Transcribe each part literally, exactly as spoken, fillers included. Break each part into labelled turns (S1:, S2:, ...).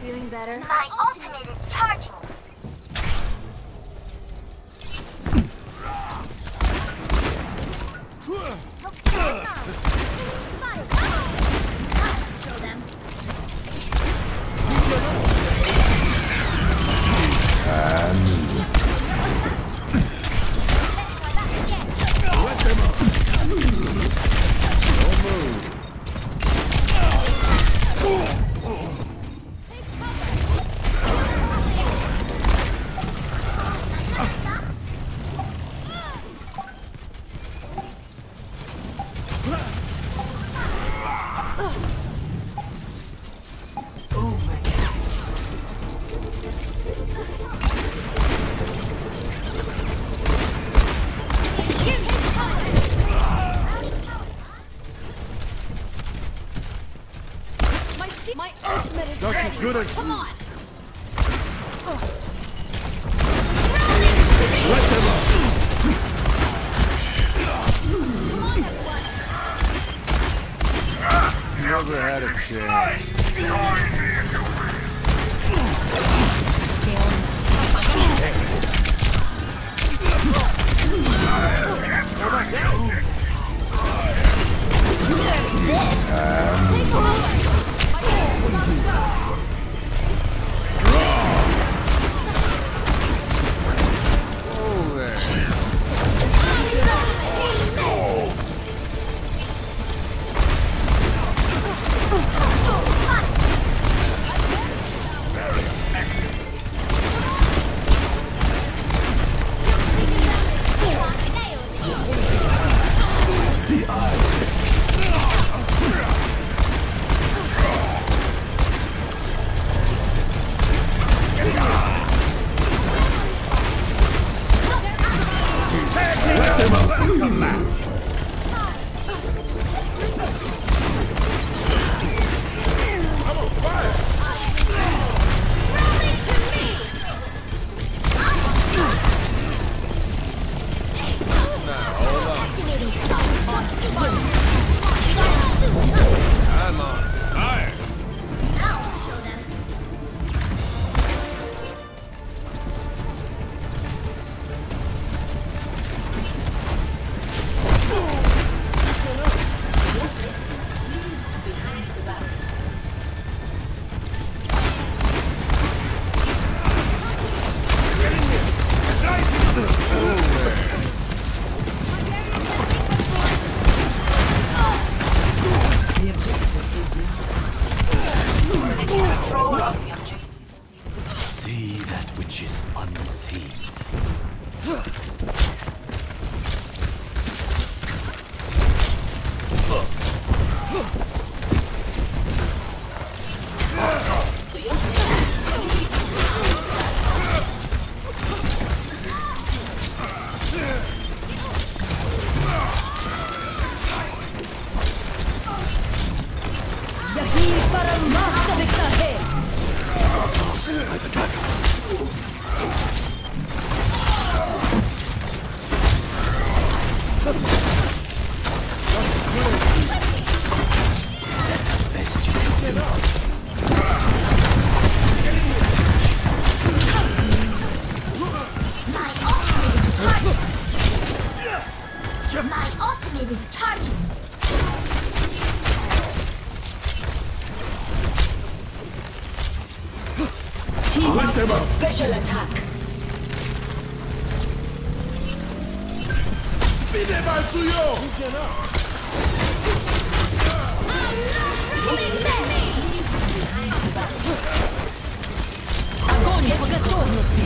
S1: feeling better?
S2: My ultimate is charging. Show them.
S3: Let them up. Don't move.
S1: My ultimate is
S3: Not
S1: ready.
S3: as good as
S1: Come
S3: you.
S1: on.
S3: Let them up. Never had a chance. Let them up. Come back. I'm on fire. Now, hold on. I'm on fire.
S2: Show them.
S4: See that which is unseen.
S1: यही परम वास्तविकता है।
S4: By the dragon. Best you can do.
S2: My ultimate is charging. My ultimate is charging.
S1: Team
S3: Let them up.
S1: special attack.
S3: Fide mal suyo.
S1: Огонь по готовности.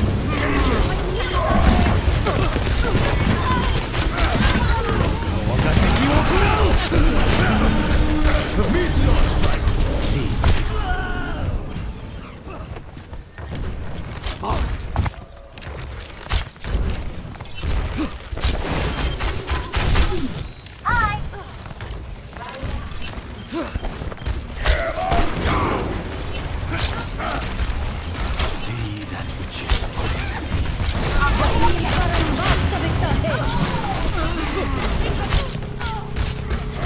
S4: See.
S2: Hi.
S4: See that which is unseen.
S1: यही परम वास्तविकता है।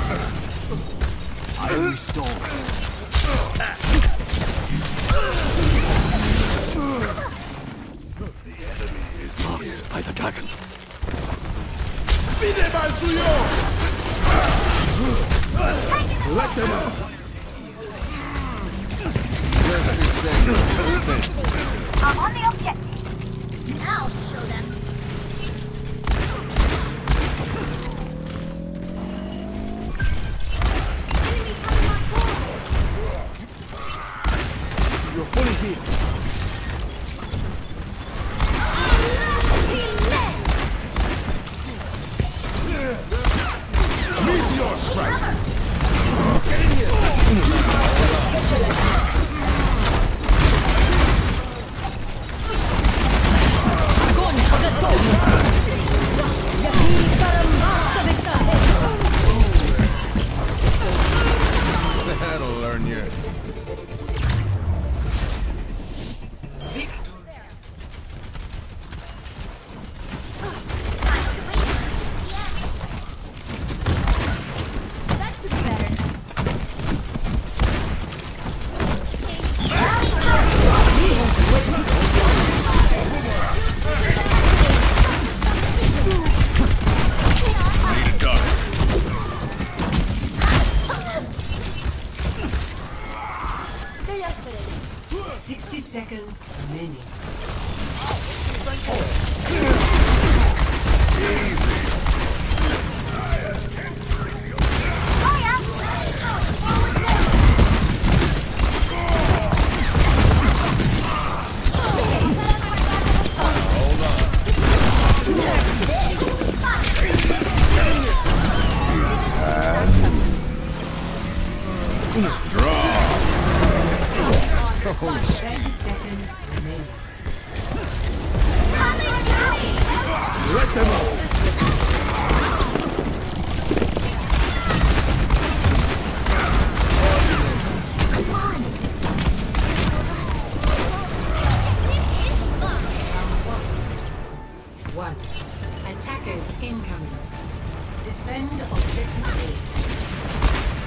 S4: I restore.
S3: defense.
S2: I'm on the objective. Now to show them.
S3: You're fully healed. Meteor strike. Get in here.
S1: Огонь по готовности! Яхи Парамбаста Виктахе!
S3: That'll learn you.
S2: That should be better.
S3: Need a dog.
S5: Sixty seconds remaining. Thirty seconds remaining.
S3: Let them out.
S5: One. Attackers incoming. Defend objective A.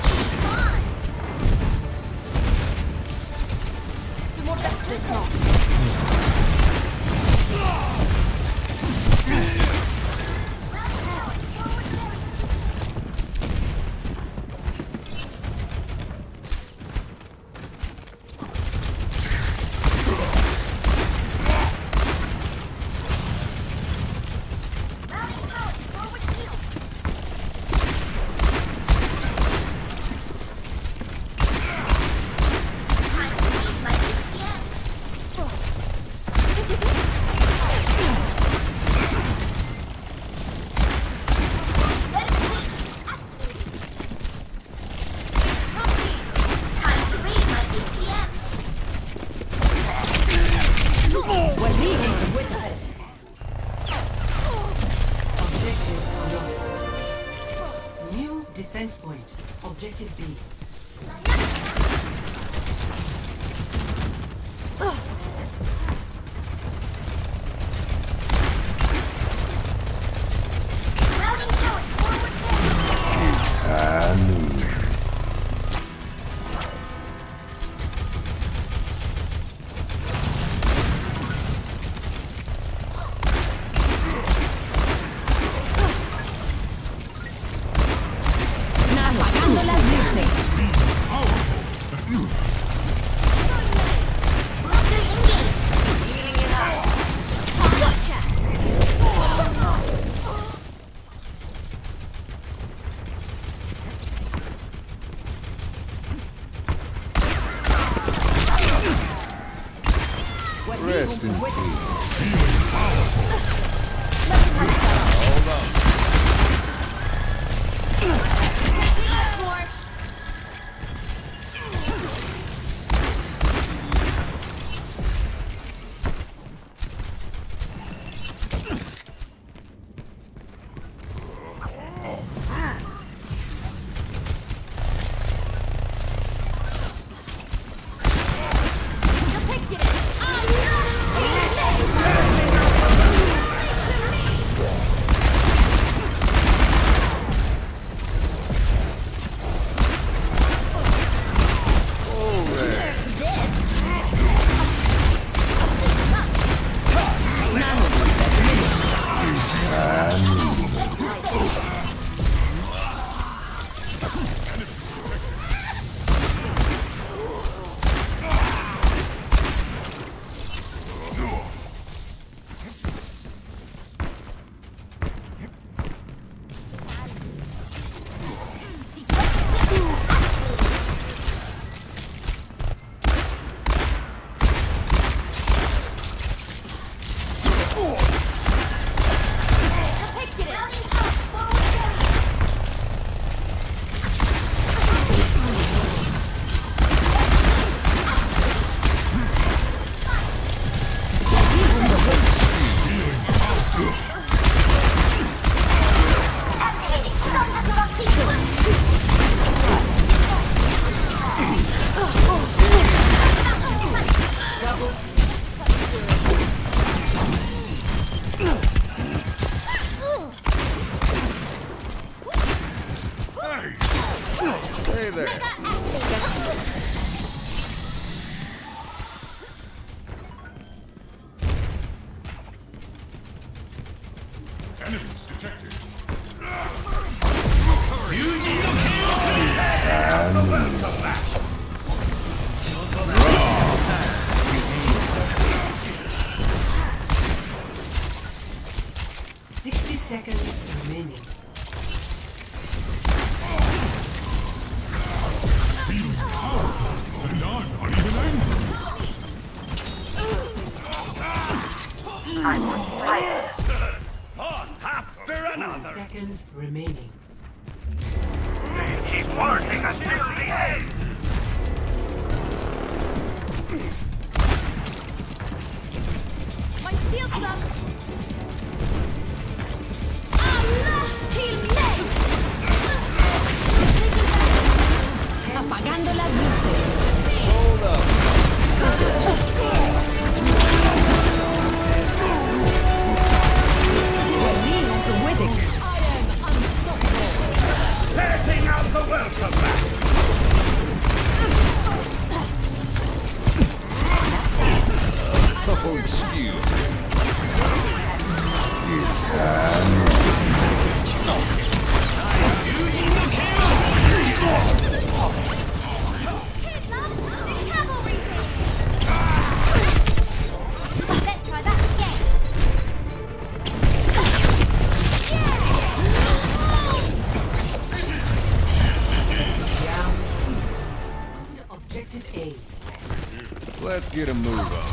S5: Objective lost. New defense point. Objective B.
S1: Apagando las luces.
S3: Rest in peace. detected.
S5: Sixty seconds remaining.
S3: Seems powerful, and I'm not even angry. After another.
S5: Seconds remaining.
S3: Keep working until the end.
S2: My shield's up. Allah till me.
S1: Apagando las luces.
S4: Hold up.
S1: Lean on the Widdick. I am unstoppable.
S3: Setting out the welcome back.
S4: Oh, excuse me.
S3: It's time.
S2: Here's love. The cavalry's here. Let's try that again.
S5: Round two. Objective A.
S4: Let's get a move on.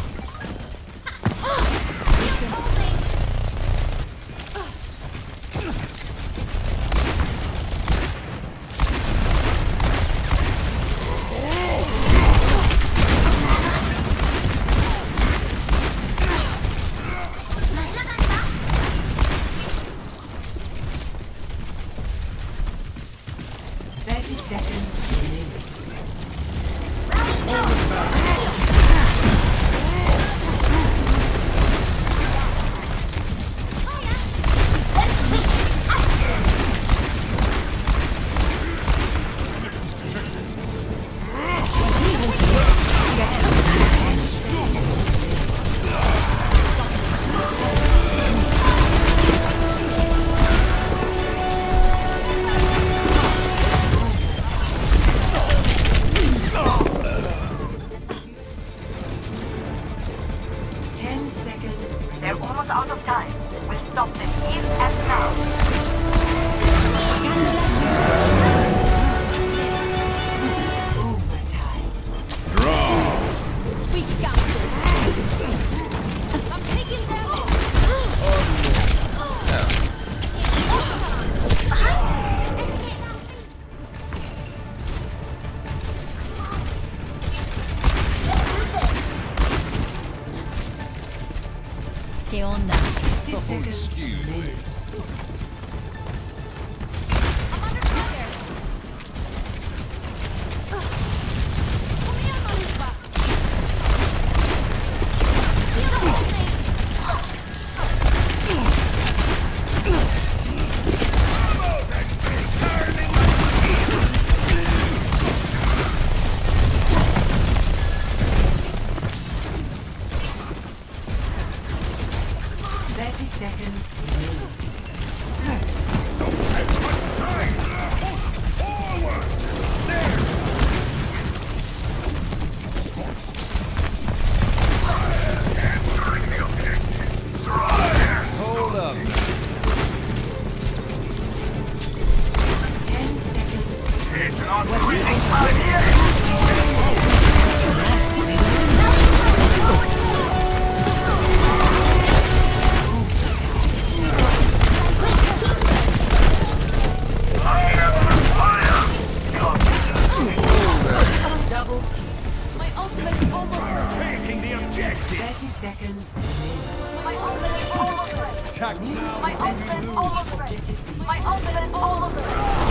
S5: Thirty seconds remaining. Ten seconds
S6: They're
S5: remaining.
S6: almost out of time. We'll stop them here and now.
S5: Overtime.
S1: We got this.
S2: I'm taking them.
S1: ¿Qué onda?
S5: Sixty seconds
S4: excuse me.
S5: remaining.
S2: I'm under fire. Put me on my lupa. You hold me.
S5: Thirty seconds remaining.
S4: Hold up.
S5: Ten seconds. Double.
S2: My ultimate is almost ready.
S3: Taking the objective.
S5: Thirty seconds remaining.
S2: My ultimate is almost ready.
S4: Attack now.
S2: My ultimate is almost ready. My ultimate is almost ready.